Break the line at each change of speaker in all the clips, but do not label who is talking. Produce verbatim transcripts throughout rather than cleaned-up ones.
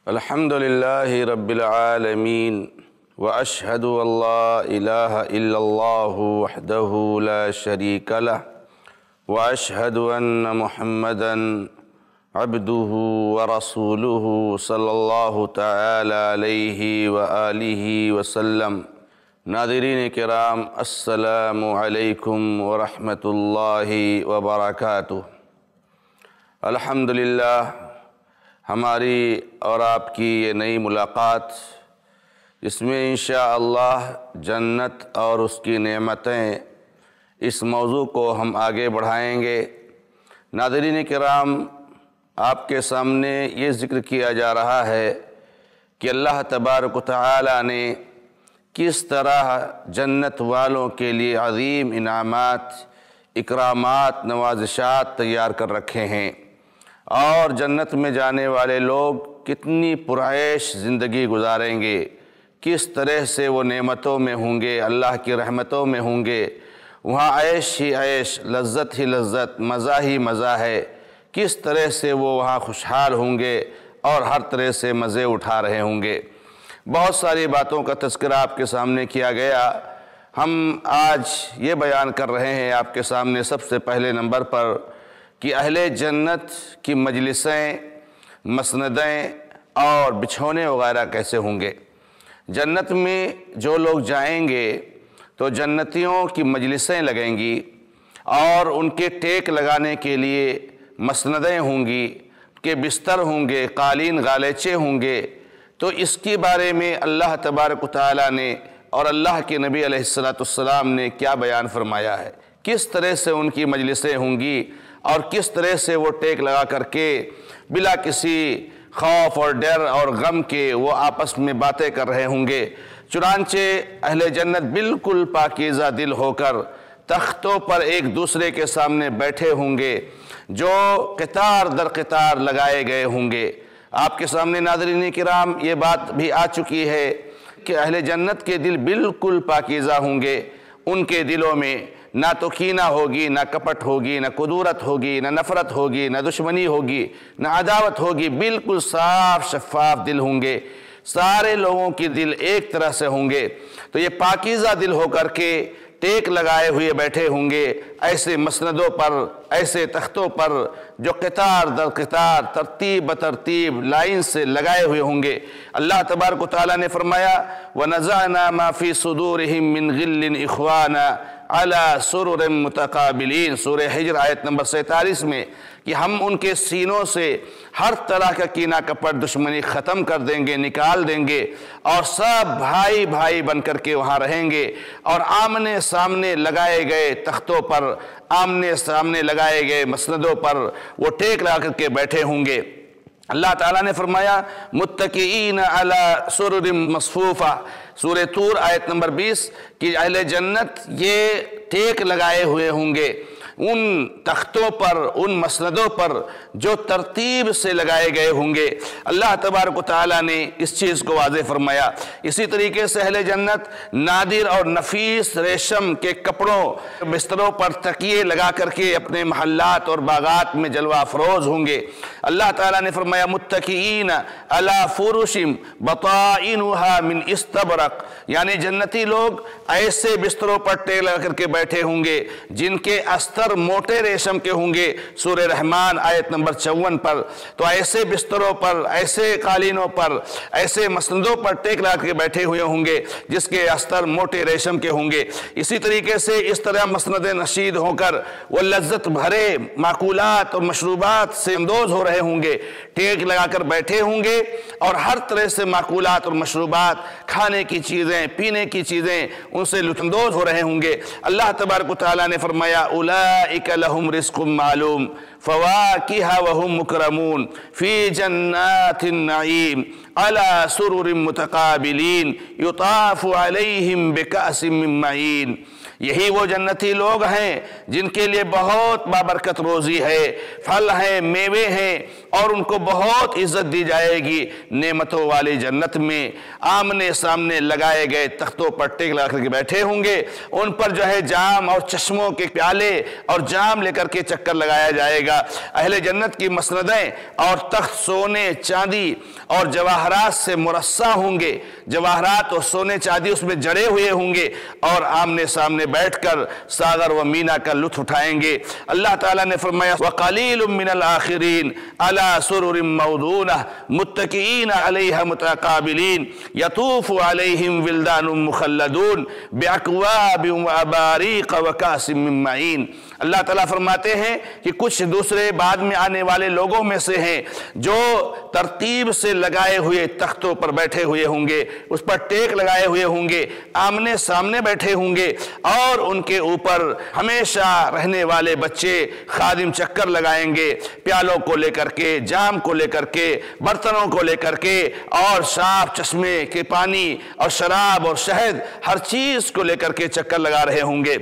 الحمد للہ رب العالمین واشہد ان لا الہ الا اللہ وحدہ لا شریک لہ واشہد ان محمدا عبدہ ورسولہ صلی اللہ تعالی علیہ وآلہ وسلم۔ ناظرین کرام، السلام علیکم ورحمۃ اللہ وبرکاتہ۔ الحمدللہ ہماری اور آپ کی یہ نئی ملاقات، جس میں انشاءاللہ جنت اور اس کی نعمتیں، اس موضوع کو ہم آگے بڑھائیں گے۔ ناظرین کرام، آپ کے سامنے یہ ذکر کیا جا رہا ہے کہ اللہ تبارک و تعالی نے کس طرح جنت والوں کے لیے عظیم انعامات، اکرامات، نوازشات تیار کر رکھے ہیں، اور جنت میں جانے والے لوگ کتنی پرعیش زندگی گزاریں گے، کس طرح سے وہ نعمتوں میں ہوں گے، اللہ کی رحمتوں میں ہوں گے۔ وہاں عیش ہی عیش، لذت ہی لذت، مزہ ہی مزہ ہے، کس طرح سے وہ وہاں خوشحال ہوں گے اور ہر طرح سے مزے اٹھا رہے ہوں گے۔ بہت ساری باتوں کا تذکرہ آپ کے سامنے کیا گیا۔ ہم آج یہ بیان کر رہے ہیں آپ کے سامنے سب سے پہلے نمبر پر کہ اہل جنت کی مجلسیں، مسندیں اور بچھونے وغیرہ کیسے ہوں گے۔ جنت میں جو لوگ جائیں گے تو جنتیوں کی مجلسیں لگیں گی اور ان کے ٹیک لگانے کے لیے مسندیں ہوں گی، کہ بستر ہوں گے، قالین غالیچے ہوں گے۔ تو اس کے بارے میں اللہ تبارک و تعالی نے اور اللہ کے نبی علیہ السلام نے کیا بیان فرمایا ہے، کس طرح سے ان کی مجلسیں ہوں گی اور کس طرح سے وہ ٹیک لگا کر کے بلا کسی خوف اور ڈر اور غم کے وہ آپس میں باتیں کر رہے ہوں گے۔ چنانچہ اہل جنت بالکل پاکیزہ دل ہو کر تختوں پر ایک دوسرے کے سامنے بیٹھے ہوں گے، جو قطار در قطار لگائے گئے ہوں گے۔ آپ کے سامنے ناظرین کرام یہ بات بھی آ چکی ہے کہ اہل جنت کے دل بالکل پاکیزہ ہوں گے، ان کے دلوں میں نہ تو کینہ ہوگی، نہ کپٹ ہوگی، نہ کدورت ہوگی، نہ نفرت ہوگی، نہ دشمنی ہوگی، نہ عداوت ہوگی، بالکل صاف شفاف دل ہوں گے۔ سارے لوگوں کی دل ایک طرح سے ہوں گے، تو یہ پاکیزہ دل ہو کر کے ٹیک لگائے ہوئے بیٹھے ہوں گے ایسے مسندوں پر، ایسے تختوں پر جو قطار در قطار، ترتیب بترتیب لائن سے لگائے ہوئے ہوں گے۔ اللہ تبارک و تعالیٰ نے فرمایا وَنَزَعْنَا مَا فِي صُدُورِهِم مِّن غِلٍّ إِخْوَانًا عَلَى سُرُرٍ مُتَقَابِلِينَ، سورہ حجر آیت نمبر سینتالیس میں، کہ ہم ان کے سینوں سے ہر طرح کا کینہ کپٹ دشمنی ختم کر دیں گے، نکال دیں گے، اور سب بھائی بھائی بن کر کے وہاں رہیں گے، اور آمنے سامنے لگائے گئے تختوں پر، آمنے سامنے لگائے گئے مسندوں پر وہ ٹیک لگا کر کے بیٹھے ہوں گے۔ اللہ تعالیٰ نے فرمایا متکئین علی سرر مصفوفہ، سورہ طور آیت نمبر بیس، کہ اہل جنت یہ ٹیک لگائے ہوئے ہوں گے ان تختوں پر، ان مسندوں پر جو ترتیب سے لگائے گئے ہوں گے۔ اللہ تبارک و تعالیٰ نے اس چیز کو واضح فرمایا۔ اسی طریقے سے اہل جنت نادر اور نفیس ریشم کے کپڑوں، بستروں پر تکیے لگا کر کے اپنے محلات اور باغات میں جلوہ افروز ہوں گے۔ اللہ تعالیٰ نے فرمایا متکئین علی فرش بطائنها من استبرق، یعنی جنتی لوگ ایسے بستروں پر ٹیک لگا کر کے بیٹھے ہوں گے جن کے استر موٹے ریشم کے ہوں گے، سورہ رحمان آیت نمبر چون پر۔ تو ایسے بستروں پر، ایسے قالینوں پر، ایسے مسندوں پر ٹیک لگا کے بیٹھے ہوئے ہوں گے جس کے استر موٹے ریشم کے ہوں گے۔ اسی طریقے سے اس طرح مسند نشید ہو کر وہ لذت بھرے معقولات اور مشروبات سے اندوز ہو رہے ہوں گے، ٹیک لگا کر بیٹھے ہوں گے، اور ہر طرح سے معقولات اور مشروبات، کھانے کی چیزیں، پینے کی چیزیں ان سے لطف اندوز ہو رہے ہوں گے۔ اللہ تبارک و تعالیٰ نے فرمایا اولئک لہم رزق معلوم فواکہ وہم مکرمون فی جنات النعیم علی سرر متقابلین یطاف علیہم بکأس من معین۔ یہی وہ جنتی لوگ ہیں جن کے لیے بہت بابرکت روزی ہے، پھل ہیں، میوے ہیں، اور ان کو بہت عزت دی جائے گی نعمتوں والی جنت میں۔ آمنے سامنے لگائے گئے تختوں پر ٹیک لگا کر کے بیٹھے ہوں گے، ان پر جو ہے جام اور چشموں کے پیالے اور جام لے کر کے چکر لگایا جائے گا۔ اہل جنت کی مسندیں اور تخت سونے چاندی اور جواہرات سے مرصع ہوں گے، جواہرات اور سونے چاندی اس میں جڑے ہوئے ہوں گے، اور آمنے سامنے بیٹھ کر ساغر و مینا کا لطف اٹھائیں گے۔ اللہ تعالیٰ نے فرمایا وَقَلِيلٌ مِّنَ الْآخِرِينَ عَلَى سُرُرٍ مَّوْضُونَةٍ مُتَّكِئِينَ عَلَيْهَا مُتَقَابِلِينَ يَطُوفُ عَلَيْهِمْ وِلْدَانٌ مُّخَلَّدُونَ بِأَكْوَابٍ وَأَبَارِيقَ وَكَأْسٍ مِّن مَّعِينٍ۔ اللہ تعالیٰ فرماتے ہیں کہ کچھ دوسرے بعد میں آنے والے لوگوں میں سے ہیں جو ترتیب سے لگائے ہوئے تختوں پر بیٹھے ہوئے ہوں گے، اس پر ٹیک لگائے ہوئے ہوں گے، آمنے سامنے بیٹھے ہوں گے، اور ان کے اوپر ہمیشہ رہنے والے بچے خادم چکر لگائیں گے، پیالوں کو لے کر کے، جام کو لے کر کے، برتنوں کو لے کر کے، اور صاف چشمے کے پانی اور شراب اور شہد ہر چیز کو لے کر کے چکر لگا رہے ہوں گے۔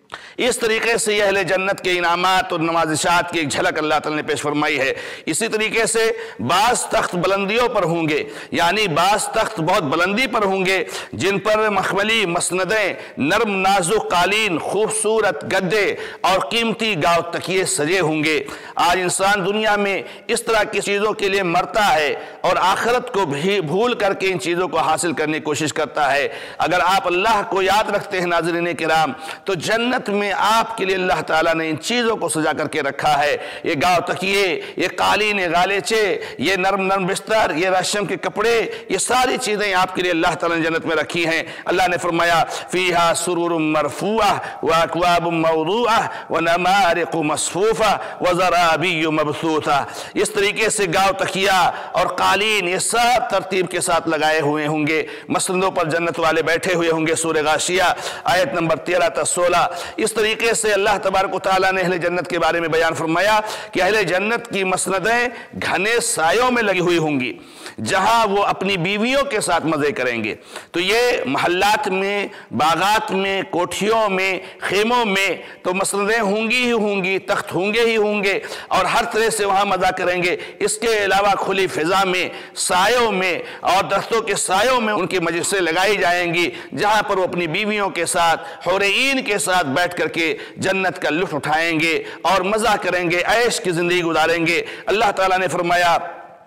اس طریقے سے یہ اہل جنت کے انعامات اور نوازشات کی ایک جھلک اللہ تعالیٰ نے پیش فرمائی ہے۔ اسی طریقے سے بعض تخت بلندیوں پر ہوں گے، یعنی بعض تخت بہت بلندی پر ہوں گے جن پر مخملی مسندیں، نرم نازک قالین، خوبصورت گدے اور قیمتی گاؤ تکیے سجے ہوں گے۔ آج انسان دنیا میں اس طرح کی چیزوں کے لیے مرتا ہے اور آخرت کو بھی بھول کر کے ان چیزوں کو حاصل کرنے کی کوشش کرتا ہے۔ اگر آپ اللہ کو یاد رکھتے ہیں ناظرین کرام، تو جنت میں آپ کے لیے اللہ تعالیٰ نے ان چیزوں کو سجا کر کے رکھا ہے۔ یہ گاؤ تکیے، یہ قالین غالیچے، یہ نرم نرم بستر، یہ ریشم کے کپڑے، یہ ساری چیزیں آپ کے لیے اللہ تعالیٰ نے جنت میں رکھی ہیں۔ اللہ نے فرمایا فیہا سرور مرفوعہ واکواب موضوعہ ونمارق مصفوفہ وزرابی مبثوثہ۔ اس طریقے سے گاؤ تکیہ اور قالین یہ سب ترتیب کے ساتھ لگائے ہوئے ہوں گے، مسندوں پر جنت والے بیٹھے ہوئے ہوں گے۔ سورہ غاشیہ آیت نمبر تیرہ تا سولہ۔ اس طریقے سے اللہ تبارک و تعالیٰ نے اہل جنت کے بارے میں بیان فرمایا کہ اہل جنت کی مسندیں گھنے سایوں میں لگی ہوئی ہوں گی، جہاں وہ اپنی بیویوں کے ساتھ مزے کریں گے۔ تو یہ محلات میں، باغات میں، کوٹھیوں میں، خیموں میں تو مسندیں ہوں گی ہی ہوں گی، تخت ہوں گے ہی ہوں گے، اور ہر طرح سے وہاں مزہ کریں گے۔ اس کے علاوہ کھلی فضا میں، سایوں میں اور درختوں کے سایوں میں ان کی مجلسیں لگائی جائیں گی، جہاں پر وہ اپنی بیویوں کے ساتھ، حور عین کے ساتھ بیٹھ کر کے جنت کا لطف اٹھائیں گے اور مزہ کریں گے، عیش کی زندگی گزاریں گے۔ اللہ تعالیٰ نے فرمایا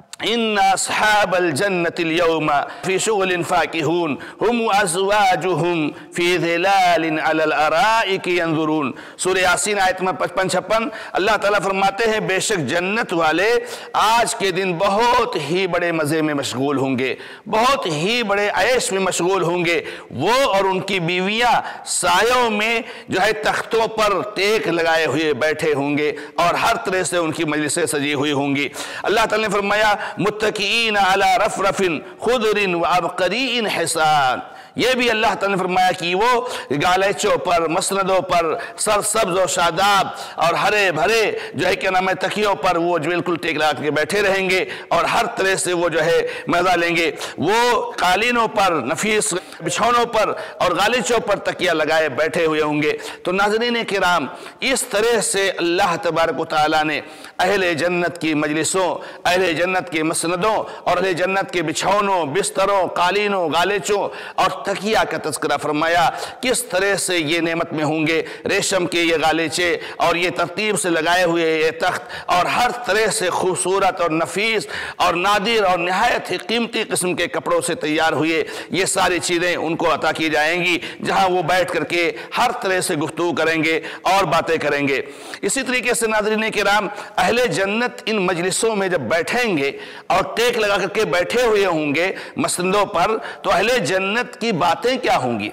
ان اصحاب الجنت اليوم فی شغل فاکہون ہم ازواجہم فی ظلال علی الارائک ینظرون۔ سورہ یاسین آیت میں پچپن چھپن اللہ تعالیٰ فرماتے ہیں بے شک جنت والے آج کے دن بہت ہی بڑے مزے میں مشغول ہوں گے، بہت ہی بڑے عیش میں مشغول ہوں گے۔ وہ اور ان کی بیویاں سایوں میں جو ہے تختوں پر ٹیک لگائے ہوئے بیٹھے ہوں گے، اور ہر طرح سے ان کی مجلسیں سجی ہوئی ہوں گی۔ اللہ تعالیٰ نے فرمایا متکئین علی رفرف خضر وعبقری حسان۔ یہ بھی اللہ تعالیٰ نے فرمایا کہ وہ گالیچوں پر، مسندوں پر، سرسبز و شاداب اور ہرے بھرے جو ہے کہ نام ہے تکیوں پر وہ جو بالکل ٹیک لگا کے بیٹھے رہیں گے، اور ہر طرح سے وہ جو ہے مزہ لیں گے۔ وہ قالینوں پر، نفیس بچھونوں پر اور غالیچوں پر تکیہ لگائے بیٹھے ہوئے ہوں گے۔ تو ناظرین کرام، اس طرح سے اللہ تبارک و تعالیٰ نے اہل جنت کی مجلسوں، اہل جنت کے مسندوں اور اہل جنت کے بچھونوں، بستروں، قالینوں، غالیچوں اور تکیہ کا تذکرہ فرمایا۔ کس طرح سے یہ نعمت میں ہوں گے، ریشم کے یہ غالیچے اور یہ ترتیب سے لگائے ہوئے یہ تخت، اور ہر طرح سے خوبصورت اور نفیس اور نادر اور نہایت ہی قیمتی قسم کے کپڑوں سے تیار ہوئے یہ ساری چیزیں ان کو عطا کی جائیں گی، جہاں وہ بیٹھ کر کے ہر طرح سے گفتگو کریں گے اور باتیں کریں گے۔ اسی طریقے سے ناظرین کرام، اہل جنت ان مجلسوں میں جب بیٹھیں گے اور ٹیک لگا کر کے بیٹھے ہوئے ہوں گے مسندوں پر، تو اہل جنت کی باتیں کیا ہوں گی،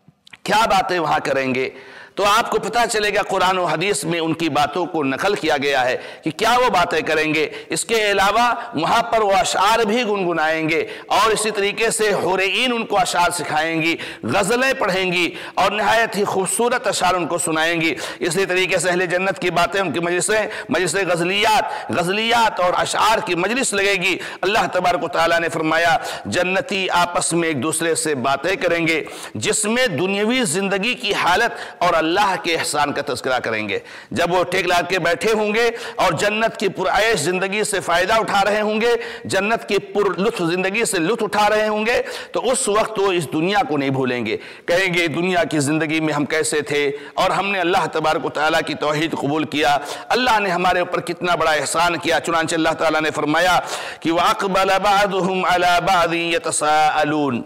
کیا باتیں وہاں کریں گے، تو آپ کو پتہ چلے گا قرآن و حدیث میں ان کی باتوں کو نقل کیا گیا ہے کہ کیا وہ باتیں کریں گے۔ اس کے علاوہ وہاں پر وہ اشعار بھی گنگنائیں گے، اور اسی طریقے سے حور عین ان کو اشعار سکھائیں گی، غزلیں پڑھیں گی، اور نہایت ہی خوبصورت اشعار ان کو سنائیں گی۔ اسی طریقے سے اہل جنت کی باتیں، ان کی مجلسیں مجلس غزلیات غزلیات اور اشعار کی مجلس لگے گی۔ اللہ تبارک و تعالیٰ نے فرمایا جنتی آپس میں ایک دوسرے سے باتیں کریں گے، جس میں دنیاوی زندگی کی حالت اور اللہ اللہ کے احسان کا تذکرہ کریں گے۔ جب وہ ٹیک لگا کے بیٹھے ہوں گے اور جنت کی پرعیش زندگی سے فائدہ اٹھا رہے ہوں گے، جنت کی پر لطف زندگی سے لطف اٹھا رہے ہوں گے، تو اس وقت وہ اس دنیا کو نہیں بھولیں گے، کہیں گے دنیا کی زندگی میں ہم کیسے تھے اور ہم نے اللہ تبارک و تعالیٰ کی توحید قبول کیا، اللہ نے ہمارے اوپر کتنا بڑا احسان کیا۔ چنانچہ اللہ تعالیٰ نے فرمایا کہ وَأَقْبَلَ بَعْضُهُمْ عَلَى بَعْضٍ يَتَسَاءَلُونَ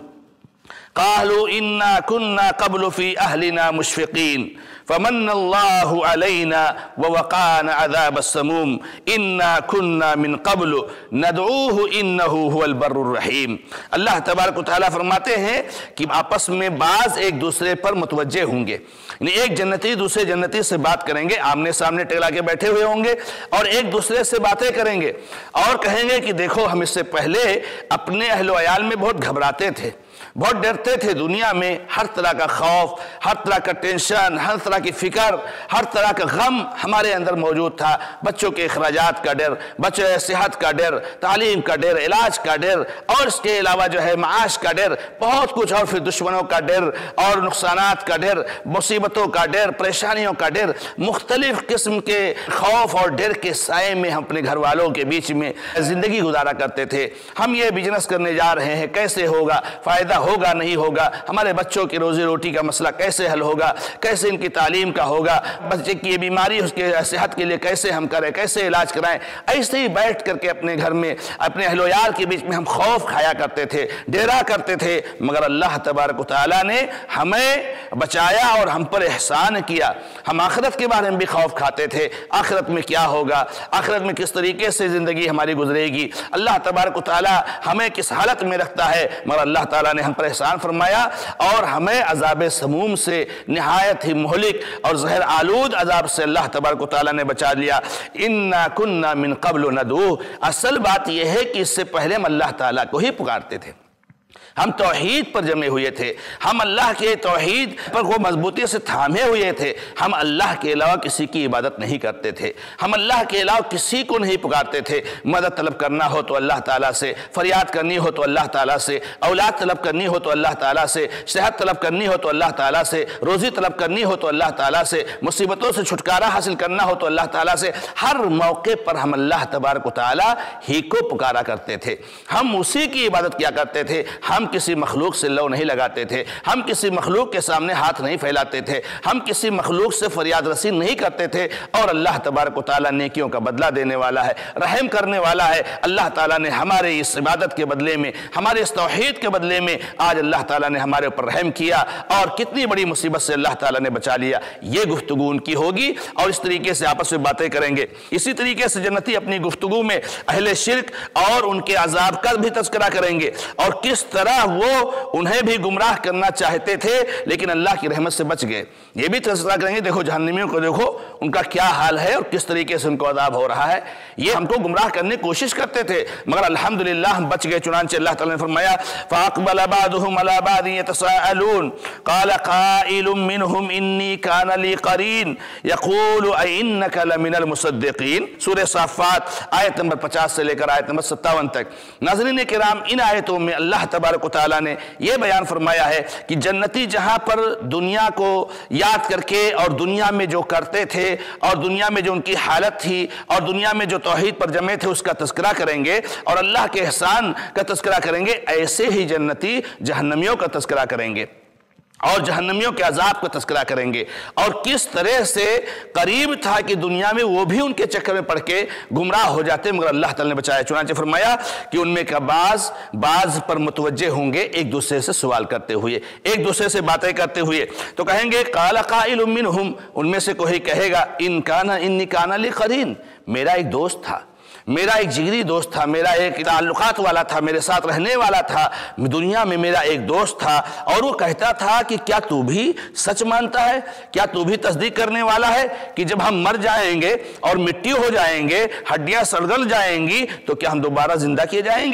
قالوا إنا كنا قبل في أهلنا مشفقين فمن الله علينا ووقانا عذاب السموم إنا كنا من قبل ندعوه إنه هو البر الرحيم۔ اللہ تبارک و تعالیٰ فرماتے ہیں کہ آپس میں بعض ایک دوسرے پر متوجہ ہوں گے، یعنی ایک جنتی دوسرے جنتی سے بات کریں گے، آمنے سامنے ٹکرا کے بیٹھے ہوئے ہوں گے اور ایک دوسرے سے باتیں کریں گے اور کہیں گے کہ دیکھو ہم اس سے پہلے اپنے اہل و عیال میں بہت گھبراتے تھے، بہت ڈرتے تھے، دنیا میں ہر طرح کا خوف، ہر طرح کا ٹینشن، ہر طرح کی فکر، ہر طرح کا غم ہمارے اندر موجود تھا، بچوں کے اخراجات کا ڈر، بچوں کی صحت کا ڈر، تعلیم کا ڈر، علاج کا ڈر اور اس کے علاوہ جو ہے معاش کا ڈر، بہت کچھ، اور پھر دشمنوں کا ڈر اور نقصانات کا ڈر، مصیبتوں کا ڈر، پریشانیوں کا ڈر، مختلف قسم کے خوف اور ڈر کے سائے میں ہم اپنے گھر والوں کے بیچ میں زندگی گزارا کرتے تھے۔ ہم یہ بزنس کرنے جا رہے ہیں، کیسے ہوگا، فائدہ ہوگا نہیں ہوگا، ہمارے بچوں کی روزی روٹی کا مسئلہ کیسے حل ہوگا، کیسے ان کی تعلیم کا ہوگا، بچے کی یہ بیماری اس کے صحت کے لیے کیسے ہم کریں، کیسے علاج کرائیں۔ ایسے ہی بیٹھ کر کے اپنے گھر میں اپنے اہل و عیال کے بیچ میں ہم خوف کھایا کرتے تھے، ڈیرا کرتے تھے، مگر اللہ تبارک و تعالیٰ نے ہمیں بچایا اور ہم پر احسان کیا۔ ہم آخرت کے بارے میں بھی خوف کھاتے تھے، آخرت میں کیا ہوگا، آخرت میں کس طریقے سے زندگی ہماری گزرے گی، اللہ تبارک و تعالیٰ ہمیں کس حالت میں رکھتا ہے، مگر اللہ تعالیٰ نے ہم پر احسان فرمایا اور ہمیں عذاب سموم سے، نہایت ہی مہلک اور زہر آلود عذاب سے اللہ تبارک و تعالیٰ نے بچا لیا۔ اِنَّا كُنَّا مِن قَبْلُ نَدْعُوهُ، اصل بات یہ ہے کہ اس سے پہلے ہم اللہ تعالیٰ کو ہی پکارتے تھے، ہم توحید پر جمے ہوئے تھے، ہم اللہ کے توحید پر وہ مضبوطی سے تھامے ہوئے تھے، ہم اللہ کے علاوہ کسی کی عبادت نہیں کرتے تھے، ہم اللہ کے علاوہ کسی کو نہیں پکارتے تھے۔ مدد طلب کرنا ہو تو اللہ تعالیٰ سے، فریاد کرنی ہو تو اللہ تعالیٰ سے، اولاد طلب کرنی ہو تو اللہ تعالیٰ سے، صحت طلب کرنی ہو تو اللہ تعالیٰ سے، روزی طلب کرنی ہو تو اللہ تعالیٰ سے، مصیبتوں سے چھٹکارا حاصل کرنا ہو تو اللہ تعالیٰ سے، ہر موقع پر ہم اللہ تبارک و تعالیٰ ہی کو پکارا کرتے تھے، ہم اسی کی عبادت کیا کرتے تھے، ہم کسی مخلوق سے لو نہیں لگاتے تھے، ہم کسی مخلوق کے سامنے ہاتھ نہیں پھیلاتے تھے، ہم کسی مخلوق سے فریاد رسی نہیں کرتے تھے، اور اللہ تبارک و تعالیٰ نیکیوں کا بدلہ دینے والا ہے، رحم کرنے والا ہے۔ اللہ تعالیٰ نے ہمارے اس عبادت کے بدلے میں، ہمارے اس توحید کے بدلے میں آج اللہ تعالیٰ نے ہمارے اوپر رحم کیا اور کتنی بڑی مصیبت سے اللہ تعالیٰ نے بچا لیا۔ یہ گفتگو ان کی ہوگی اور اس طریقے سے آپس میں باتیں کریں گے۔ اسی طریقے سے جنتی اپنی گفتگو میں اہل شرک اور ان کے عذاب کا بھی تذکرہ کریں گے اور کس طرح وہ انہیں بھی گمراہ کرنا چاہتے تھے لیکن اللہ کی رحمت سے بچ گئے۔ یہ بھی تذکرہ کریں گے، دیکھو جہنمیوں کو دیکھو ان کا کیا حال ہے اور کس طریقے سے ان کو عذاب ہو رہا ہے، یہ ہم کو گمراہ کرنے کی کوشش کرتے تھے مگر الحمدللہ ہم بچ گئے۔ چنانچہ اللہ تعالیٰ نے فرمایا فَأَقْبَلَ بَعْضُهُمْ عَلَى بَعْضٍ يَتَسَاءَلُونَ قَالَ قَائِلٌ مِّنْهُمْ إِنِّي كَانَ لِي قَرِينٌ يَقُولُ أَإِنَّكَ لَمِنَ الْمُصَدِّقِينَ۔ سورہ صافات آیت نمبر پچاس سے لے کر آیت نمبر ستاون تک۔ ناظرین کرام، ان آیتوں میں اللہ تبارک و تعالیٰ نے یہ بیان فرمایا ہے کہ جنتی جہاں پر دنیا کو یاد کر کے اور دنیا میں جو کرتے تھے اور دنیا میں جو ان کی حالت تھی اور دنیا میں جو توحید پر جمے تھے اس کا تذکرہ کریں گے اور اللہ کے احسان کا تذکرہ کریں گے، ایسے ہی جنتی جہنمیوں کا تذکرہ کریں گے اور جہنمیوں کے عذاب کا تذکرہ کریں گے اور کس طرح سے قریب تھا کہ دنیا میں وہ بھی ان کے چکر میں پڑھ کے گمراہ ہو جاتے مگر اللہ تعالیٰ نے بچایا۔ چنانچہ فرمایا کہ ان میں کا بعض بعض پر متوجہ ہوں گے، ایک دوسرے سے سوال کرتے ہوئے، ایک دوسرے سے باتیں کرتے ہوئے، تو کہیں گے قال قائل منہم، ان میں سے کوئی کہے گا ان کان انی کان لی قرین، میرا ایک دوست تھا، میرا ایک جگری دوست تھا، میرا ایک تعلقات والا تھا، میرے ساتھ رہنے والا تھا، دنیا میں میرا ایک دوست تھا اور وہ کہتا تھا کہ کیا تو بھی سچ مانتا ہے، کیا تو بھی تصدیق کرنے والا ہے کہ جب ہم مر جائیں گے اور مٹی ہو جائیں گے، ہڈیاں سڑگل جائیں گی تو کیا ہم دوبارہ زندہ کیے جائیں گے؟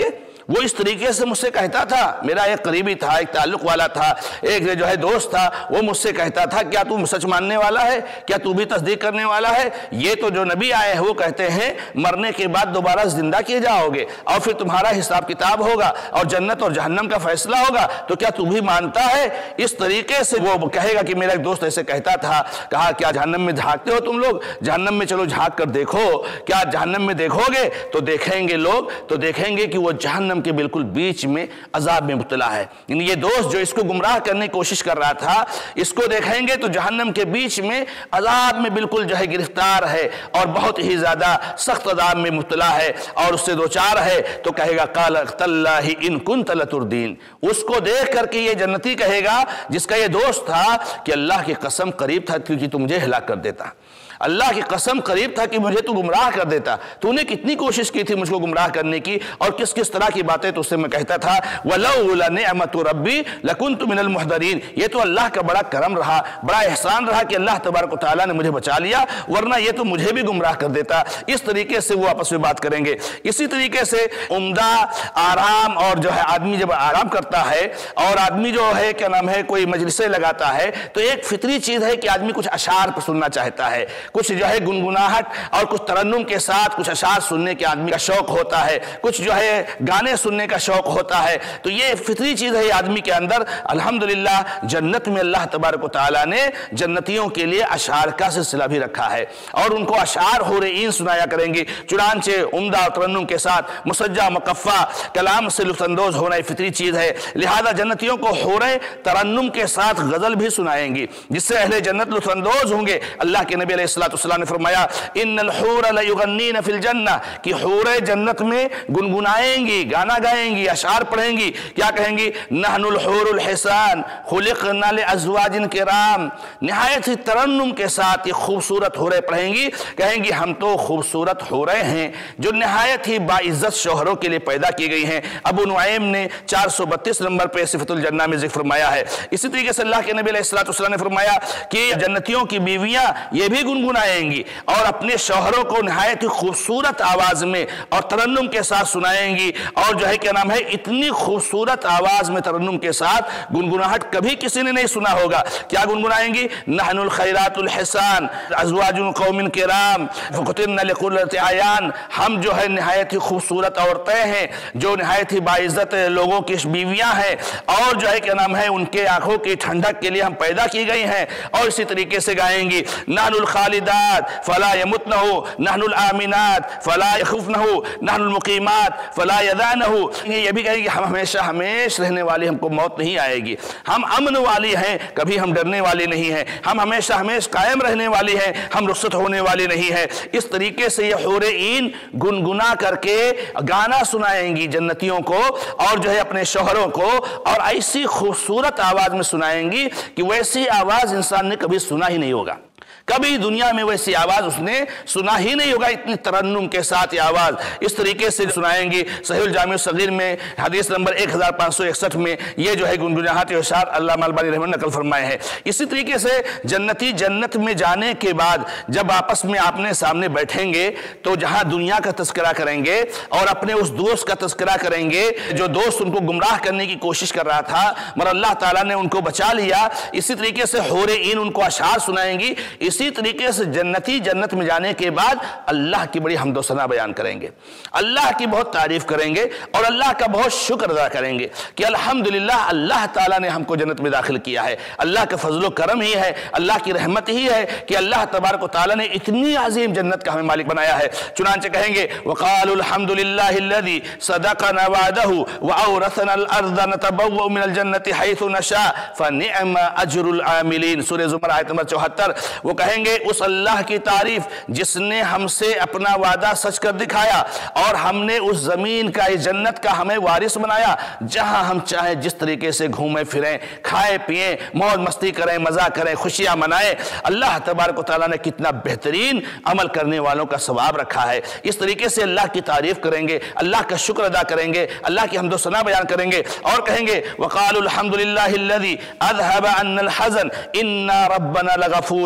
وہ اس طریقے سے مجھ سے کہتا تھا، میرا ایک قریبی تھا، ایک تعلق والا تھا، ایک جو ہے دوست تھا، وہ مجھ سے کہتا تھا کیا تو سچ ماننے والا ہے، کیا تو بھی تصدیق کرنے والا ہے؟ یہ تو جو نبی آئے ہیں وہ کہتے ہیں مرنے کے بعد دوبارہ زندہ کیے جاؤ گے اور پھر تمہارا حساب کتاب ہوگا اور جنت اور جہنم کا فیصلہ ہوگا، تو کیا تو بھی مانتا ہے؟ اس طریقے سے وہ کہے گا کہ میرا ایک دوست ایسے کہتا تھا، کہا کیا جہنم میں جھانکتے ہو تم لوگ؟ جہنم میں چلو جھانک کر دیکھو، کیا جہنم میں دیکھو گے؟ تو دیکھیں گے لوگ، تو دیکھیں گے کہ وہ جہنم کے بالکل بیچ میں عذاب میں مبتلا ہے۔ یعنی یہ دوست جو اس کو گمراہ کرنے کی کوشش کر رہا تھا، اس کو دیکھیں گے تو جہنم کے بیچ میں عذاب میں بالکل جو ہے گرفتار ہے اور بہت ہی زیادہ سخت عذاب میں مبتلا ہے اور اس سے دوچار ہے، تو کہے گا قال تاللہ ان کنت لتردین۔ اس کو دیکھ کر کے یہ جنتی کہے گا جس کا یہ دوست تھا کہ اللہ کی قسم قریب تھا کہ تو مجھے ہلاک کر دیتا، اللہ کی قسم قریب تھا کہ مجھے تو گمراہ کر دیتا، تو نے کتنی کوشش کی تھی مجھ کو گمراہ کرنے کی اور کس کس طرح کی باتیں تو اس سے میں کہتا تھا۔ وَلَوْلَا نِعْمَةُ رَبِّي لَكُنْتُ مِنَ الْمُحْضَرِينَ۔ یہ تو اللہ کا بڑا کرم رہا، بڑا احسان رہا کہ اللہ تبارک و تعالیٰ نے مجھے بچا لیا، ورنہ یہ تو مجھے بھی گمراہ کر دیتا۔ اس طریقے سے وہ آپس میں بات کریں گے۔ اسی طریقے سے عمدہ آرام اور جو ہے آدمی جب آرام کرتا ہے اور آدمی جو ہے کیا نام ہے کوئی مجلسیں لگاتا ہے تو ایک فطری چیز ہے کہ آدمی کچھ اشعار پر سننا چاہتا ہے، کچھ جو ہے گنگناہٹ اور کچھ ترنم کے ساتھ کچھ اشعار سننے کے آدمی کا شوق ہوتا ہے، کچھ جو ہے گانے سننے کا شوق ہوتا ہے، تو یہ فطری چیز ہے آدمی کے اندر۔ الحمدللہ جنت میں اللہ تبارک و تعالیٰ نے جنتیوں کے لیے اشعار کا سلسلہ بھی رکھا ہے اور ان کو اشعار حور عین سنایا کریں گی، چنانچہ عمدہ اور ترنم کے ساتھ مسجع مقفع کلام سے لطف اندوز ہونا ایک فطری چیز ہے، لہذا جنتیوں کو حوریں ترنم کے ساتھ غزل بھی سنائیں گی جس سے اہل جنت لطف اندوز ہوں گے۔ اللہ کے نبی علیہ السلام نے فرمایا ان الحور لیغنین فی الجنہ، کہ حوریں جنت میں گنگنائیں گی، گانا گائیں گی، اشعار پڑھیں گی، کیا کہیں گی؟ نحن الحور الحسان خلقنا لازواج کرام، نہایت ہی ترنم کے ساتھ یہ خوبصورت حوریں پڑھیں گی، کہیں گی ہم تو خوبصورت حوریں ہیں جو نہایت ہی باعزت شوہروں کے لیے پیدا کی گئی ہیں۔ ابو نعیم نے چار سو بتیس نمبر پہ صفت الجنہ میں ذکر فرمایا ہے۔ اسی طریقے سے اللہ کے نبی علیہ السلام نے فرمایا کہ جنتیوں کی بیویاں یہ بھی گنگنائیں گی اور اپنے شوہروں کو نہایت ہی خوبصورت آواز میں اور ترنم کے ساتھ سنائیں گی، اور جو ہے کیا نام ہے اتنی خوبصورت آواز میں ترنم کے ساتھ گنگناہٹ کبھی کسی نے نہیں سنا ہوگا۔ کیا گنگنائیں گی؟ نحن الخیرات الحسان ازواج قوم کرام فقتلنا لقرۃ اعیان، ہم جو ہے نہایت ہی خوبصورت عورتیں ہیں جو نہایت ہی باعزت لوگوں کی بیویاں ہیں اور جو ہے کیا نام ہے ان کے آنکھوں کی ٹھنڈک کے لیے ہم پیدا کی گئی ہیں۔ اور اسی طریقے سے گائیں گی نحن الخالدات فلا يمتنہ، نحن الآمنات فلا يخفنہ، نحن المقیمات فلا یذانہ، یہ بھی کہیں گے ہم ہمیشہ ہمیشہ رہنے والے، ہم کو موت نہیں آئے گی، ہم امن والی ہیں، کبھی ہم ڈرنے والے نہیں ہیں، ہم ہمیشہ ہمیشہ قائم رہنے والی ہیں، ہم رخصت ہونے والے نہیں ہیں۔ اس طریقے سے یہ حور عین گنگنا کر کے گانا سنائیں گی جنتیوں کو اور جو ہے اپنے شوہروں کو، اور ایسی خوبصورت آواز میں سنائیں گی کہ ویسی آواز انسان نے کبھی سنا ہی نہیں ہوگا، کبھی دنیا میں ویسی آواز اس نے سنا ہی نہیں ہوگا، اتنی ترنم کے ساتھ یہ آواز اس طریقے سے سنائیں گی۔ صحیح الجامع الصغیر میں حدیث نمبر ایک ہزار پانچ سو اکسٹھ میں یہ جو ہے گنگناہٹ اشعار علامہ البانی رحمہ اللہ نقل فرمائے ہیں۔ اسی طریقے سے جنتی جنت میں جانے کے بعد جب آپس میں آپنے سامنے بیٹھیں گے تو جہاں دنیا کا تذکرہ کریں گے اور اپنے اس دوست کا تذکرہ کریں گے جو دوست ان کو گمراہ کرنے کی کوشش کر رہا تھا مگر اللہ تعالیٰ نے ان کو بچا لیا، اسی طریقے سے حور عین ان کو اشعار سنائیں گی۔ اسی طریقے سے جنتی جنت میں جانے کے بعد اللہ کی بڑی حمد و ثنا بیان کریں گے، اللہ کی بہت تعریف کریں گے اور اللہ کا بہت شکر ادا کریں گے کہ الحمدللہ اللہ تعالیٰ نے ہم کو جنت میں داخل کیا ہے، اللہ کا فضل و کرم ہی ہے، اللہ کی رحمت ہی ہے کہ اللہ تبارک و تعالیٰ نے اتنی عظیم جنت کا ہمیں مالک بنایا ہے۔ چنانچہ کہیں گے وقالوا الحمد للہ الذی صدقنا وعدہ وأورثنا الارض نتبوأ من الجنة حیث نشاء فنعم اجر العاملین، سورہ زمر آیت نمبر چوہتر۔ وہ کہیں گے اس اللہ کی تعریف جس نے ہم سے اپنا وعدہ سچ کر دکھایا اور ہم نے اس زمین کا، اس جنت کا ہمیں وارث بنایا جہاں ہم چاہیں جس طریقے سے گھومیں پھریں، کھائیں پیئیں، موج مستی کریں، مزہ کریں، خوشیاں منائیں۔ اللہ تبارک و تعالیٰ نے کتنا بہترین عمل کرنے والوں کا ثواب رکھا ہے۔ اس طریقے سے اللہ کی تعریف کریں گے، اللہ کا شکر ادا کریں گے، اللہ کی حمد و ثنا بیان کریں گے اور کہیں گے وقالوا الحمد للہ الذی اذهب عنا الحزن ان ربنا لغفور شکور۔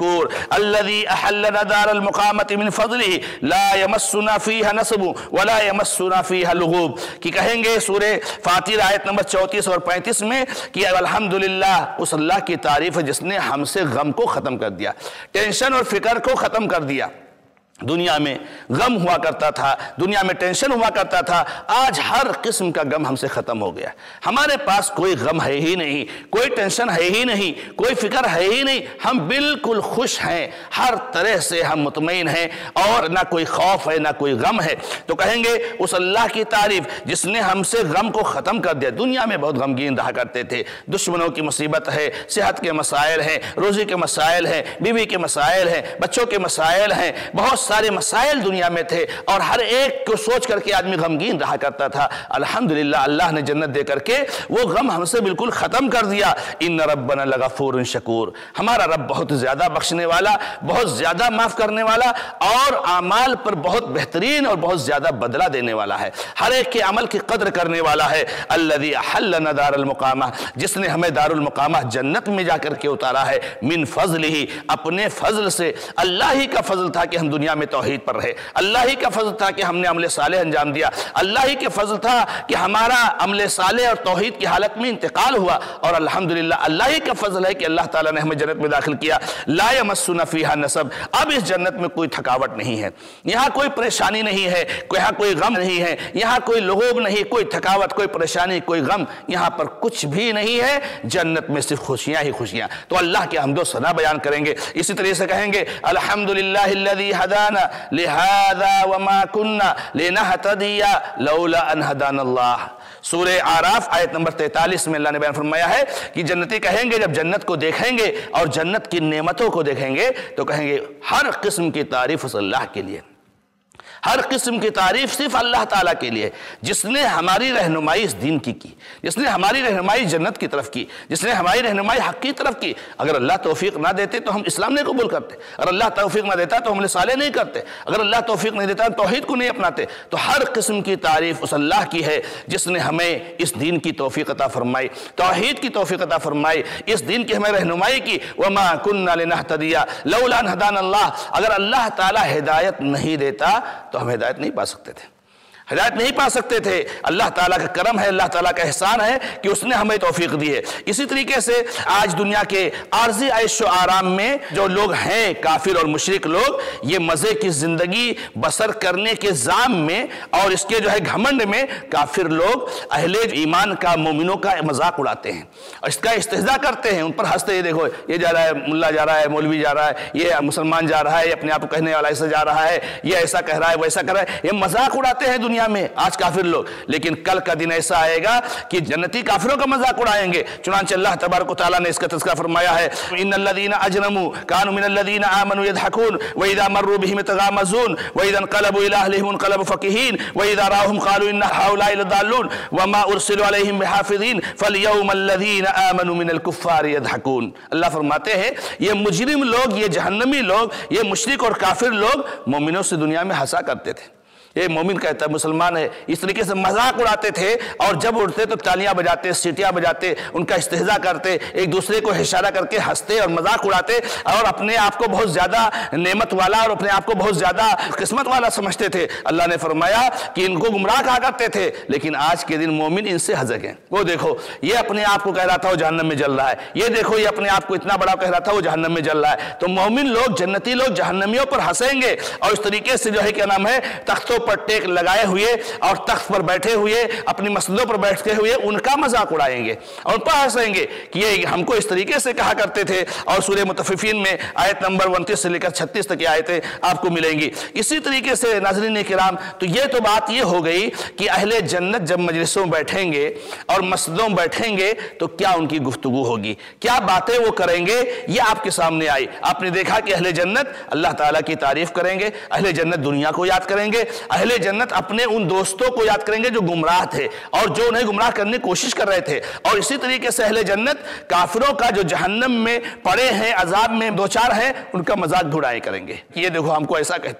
شکور الذی احلنا دار المقامت من فضلہ لا یمسنا فیہا نصب ولا یمسنا فیہا لغوب، کہ کہیں گے سورہ فاتر آیت نمبر چونتیس اور پینتیس میں کہ الحمدللہ اس اللہ کی تعریف ہے جس نے ہم سے غم کو ختم کر دیا، ٹینشن اور فکر کو ختم کر دیا۔ دنیا میں غم ہوا کرتا تھا، دنیا میں ٹینشن ہوا کرتا تھا، آج ہر قسم کا غم ہم سے ختم ہو گیا۔ ہمارے پاس کوئی غم ہے ہی نہیں، کوئی ٹینشن ہے ہی نہیں، کوئی فکر ہے ہی نہیں، ہم بالکل خوش ہیں، ہر طرح سے ہم مطمئن ہیں اور نہ کوئی خوف ہے نہ کوئی غم ہے۔ تو کہیں گے اس اللہ کی تعریف جس نے ہم سے غم کو ختم کر دیا۔ دنیا میں بہت غمگین رہا کرتے تھے، دشمنوں کی مصیبت ہے، صحت کے مسائل ہیں، روزی کے مسائل ہیں، بیوی کے مسائل ہیں، بچوں کے مسائل ہیں، بہت سارے مسائل دنیا میں تھے اور ہر ایک کو سوچ کر کے آدمی غمگین رہا کرتا تھا۔ الحمدللہ اللہ نے جنت دے کر کے وہ غم ہم سے بالکل ختم کر دیا۔ ان ربنا لغفور شکور، ہمارا رب بہت زیادہ بخشنے والا، بہت زیادہ معاف کرنے والا اور اعمال پر بہت بہترین اور بہت زیادہ بدلہ دینے والا ہے، ہر ایک کے عمل کی قدر کرنے والا ہے۔ الذی احلنا دار المقامہ، جس نے ہمیں دار المقامہ جنت میں جا کر کے اتارا ہے، من فضلہ، اپنے فضل سے۔ اللہ ہی کا فضل تھا کہ ہم دنیا میں توحید پر رہے، اللہ ہی کا فضل تھا کہ ہم نے عمل صالح انجام دیا، اللہ ہی کے فضل تھا کہ ہمارا عمل صالح اور توحید کی حالت میں انتقال ہوا، اور الحمدللہ اللہ ہی کا فضل ہے کہ اللہ تعالیٰ نے ہمیں جنت میں داخل کیا۔ لا یمسنا فیہا نصب، اب اس جنت میں کوئی تھکاوٹ نہیں ہے، یہاں کوئی پریشانی نہیں ہے، یہاں کوئی غم نہیں ہے، یہاں کوئی لغوب نہیں، کوئی تھکاوٹ، کوئی پریشانی، کوئی غم، یہاں پر کچھ بھی نہیں ہے، جنت میں صرف خوشیاں ہی خوشیاں۔ تو اللہ کے حمد و ثنا بیان کریں گے، اسی طرح سے کہیں گے الحمدللہ الذی ہدانا لہذا وما کننا لنہتدی لولا ان ہدانا اللہ۔ سورہ اعراف آیت نمبر تینتالیس میں اللہ نے بیان فرمایا ہے کہ جنتی کہیں گے جب جنت کو دیکھیں گے اور جنت کی نعمتوں کو دیکھیں گے تو کہیں گے ہر قسم کی تعریف اس اللہ کے لیے، ہر قسم کی تعریف صرف اللہ تعالیٰ کے لیے، جس نے ہماری رہنمائی اس دین کی کی، جس نے ہماری رہنمائی جنت کی طرف کی، جس نے ہماری رہنمائی حق کی طرف کی۔ اگر اللہ توفیق نہ دیتے تو ہم اسلام نہیں قبول کرتے، اگر اللہ توفیق نہ دیتا تو ہم عمل صالح نہیں کرتے، اگر اللہ توفیق نہیں دیتا تو توحید کو نہیں اپناتے۔ تو ہر قسم کی تعریف اس اللہ کی ہے جس نے ہمیں اس دین کی توفیق عطا فرمائی، توحید کی توفیق عطا فرمائی، اس دین کی ہمیں رہنمائی کی۔ وما كنا لنهتدي لولا ان هدانا اللہ، اگر اللہ تعالیٰ ہدایت نہیں دیتا تو ہم ہدایت نہیں پا سکتے تھے، ہدایت نہیں پا سکتے تھے۔ اللہ تعالیٰ کا کرم ہے، اللہ تعالیٰ کا احسان ہے کہ اس نے ہمیں توفیق دی ہے۔ اسی طریقے سے آج دنیا کے عارضی عیش و آرام میں جو لوگ ہیں، کافر اور مشرک لوگ، یہ مزے کی زندگی بسر کرنے کے زام میں اور اس کے جو ہے گھمنڈ میں کافر لوگ اہل ایمان کا، مومنوں کا مذاق اڑاتے ہیں اور اس کا استہزاء کرتے ہیں، ان پر ہنستے ہیں، دیکھو یہ جا رہا ہے، ملا جا رہا ہے، مولوی جا رہا ہے، یہ مسلمان جا رہا ہے، یہ اپنے آپ کو کہنے والا ایسا جا رہا ہے، یہ ایسا کہہ رہا ہے، ویسا کہہ رہا ہے، یہ مذاق اڑاتے ہیں دنیا میں آج کافر لوگ۔ لیکن کل کا دن ایسا آئے گا کہ جنتی کافروں کا مذاق اڑائیں گے۔ چنانچہ اللہ تبارک و تعالیٰ نے اس کا تذکرہ فرمایا ہے، ان الذین اجرموا كانوا من الذین آمنوا يضحكون واذا مروا بهم يتغامزون واذا انقلبوا الى اهلهم انقلبوا فكهين واذا راهم قالوا ان هؤلاء لضالون وما ارسلوا عليهم بحافظين فاليوم الذين آمنوا من الكفار يضحكون۔ اللہ فرماتے ہیں یہ مجرم لوگ، یہ جہنمی لوگ، یہ مشرک اور کافر لوگ مومنوں سے دنیا میں ہنسا کرتے تھے، یہ مومن کہتا ہے مسلمان ہے، اس طریقے سے مذاق اڑاتے تھے، اور جب اڑتے تو تالیاں بجاتے، سیٹیاں بجاتے، ان کا استہزاء کرتے، ایک دوسرے کو اشارہ کر کے ہنستے اور مذاق اڑاتے اور اپنے آپ کو بہت زیادہ نعمت والا اور اپنے آپ کو بہت زیادہ قسمت والا سمجھتے تھے۔ اللہ نے فرمایا کہ ان کو گمراہ کہا کرتے تھے، لیکن آج کے دن مومن ان سے ہزک ہیں۔ وہ دیکھو یہ اپنے آپ کو کہہ رہا تھا وہ جہنم میں جل رہا ہے، یہ دیکھو یہ اپنے آپ کو اتنا بڑا کہہ رہا تھا وہ جہنم میں جل رہا ہے۔ تو مومن لوگ، جنتی لوگ جہنمیوں پر ہنسیں گے اور اس طریقے سے جو ہے کیا نام ہے تختوں پر ٹیک لگائے ہوئے اور تخت پر بیٹھے ہوئے اپنی مسجدوں پر بیٹھتے ہوئے ان کا مذاق اڑائیں گے اور ان پر ہنسیں گے کہ یہ ہم کو اس طریقے سے کہا کرتے تھے۔ اور سورہ مطففین میں آیت نمبر انتیس سے لے کر چھتیس تک کی آیتیں آپ کو ملیں گی۔ اسی طریقے سے ناظرین کرام، تو یہ تو بات یہ ہو گئی کہ اہل جنت جب مجلسوں بیٹھیں گے اور مسجدوں بیٹھیں گے تو کیا ان کی گفتگو ہوگی، کیا باتیں وہ کریں گے، یہ آپ کے سامنے آئی۔ آپ نے دیکھا کہ اہل جنت اللہ تعالیٰ کی تعریف کریں گے، اہل جنت دنیا کو یاد کریں گے، اہل جنت اپنے ان دوستوں کو یاد کریں گے جو گمراہ تھے اور جو انہیں گمراہ کرنے کی کوشش کر رہے تھے، اور اسی طریقے سے اہل جنت کافروں کا جو جہنم میں پڑے ہیں، عذاب میں دوچار ہیں، ان کا مذاق دھڑائے کریں گے۔ یہ دیکھو ہم کو ایسا کہتا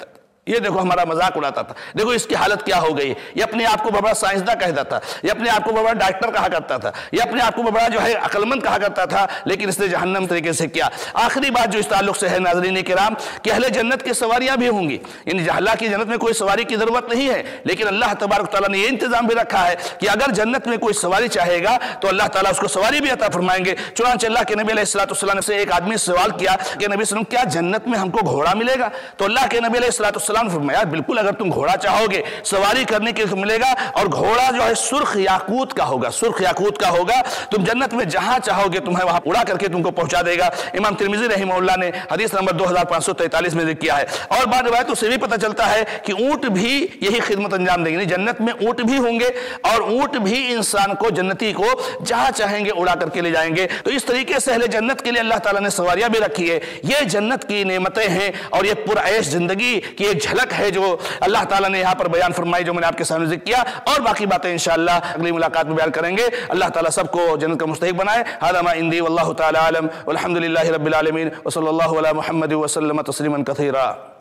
یہ دیکھو ہمارا مذاق اڑاتا تھا، دیکھو اس کی حالت کیا ہو گئی، یہ اپنے آپ کو بڑا سائنسداں کہتا تھا، یہ اپنے آپ کو بڑا ڈاکٹر کہا کرتا تھا، یہ اپنے آپ کو بڑا جو ہے عقل مند کہا کرتا تھا، لیکن اس نے جہنم طریقے سے کیا۔ آخری بات جو اس تعلق سے ہے ناظرین کرام کہ اہل جنت کی سواریاں بھی ہوں گی، یعنی اللہ کی جنت میں کوئی سواری کی ضرورت نہیں ہے، لیکن اللہ تبارک تعالیٰ نے یہ انتظام بھی رکھا ہے کہ اگر جنت میں کوئی سواری چاہے گا تو اللہ تعالیٰ اس کو سواری بھی عطا فرمائیں گے۔ چنانچہ اللہ کے نبی علیہ الصلوۃ والسلام سے ایک آدمی سے سوال کیا کہ نبی صلی اللہ علیہ وسلم کیا جنت میں ہم کو گھوڑا ملے گا؟ تو اللہ کے نبی علیہ الصلوۃ والسلام نے فرمایا بالکل، اگر تم گھوڑا چاہو گے سواری کرنے کے لیے ملے گا، اور گھوڑا جو ہے سرخ یاقوت کا ہوگا، سرخ یاقوت کا ہوگا، تم جنت میں جہاں چاہو گے تمہیں وہاں اڑا کر کے تم کو پہنچا دے گا۔ امام ترمذی رحمہ اللہ نے حدیث نمبر دو ہزار پانچ سو تینتالیس میں ذکر کیا ہے۔ اور بعض روایتوں سے بھی پتہ چلتا ہے کہ اونٹ بھی یہی خدمت انجام دیں گے، یعنی جنت میں اونٹ بھی ہوں گے، اور اونٹ بھی انسان کو، جنتی کو جہاں چاہیں گے اڑا کر کے لے جائیں گے۔ تو اس طریقے سے اہل جنت کے لیے اللہ تعالیٰ نے سواریاں بھی رکھی ہے۔ یہ جنت کی نعمتیں ہیں اور یہ پرعیش زندگی کی ایک جھلک ہے جو اللہ تعالیٰ نے یہاں پر بیان فرمائی، جو میں نے آپ کے سامنے ذکر کیا، اور باقی باتیں انشاءاللہ اگلی ملاقات میں بیان کریں گے۔ اللہ تعالیٰ سب کو جنت کا مستحق بنائے۔ ھذا ما عندی واللہ تعالیٰ عالم، والحمد للہ رب العالمین، وصلی اللہ علی محمد وسلم تسلیما کثیرا۔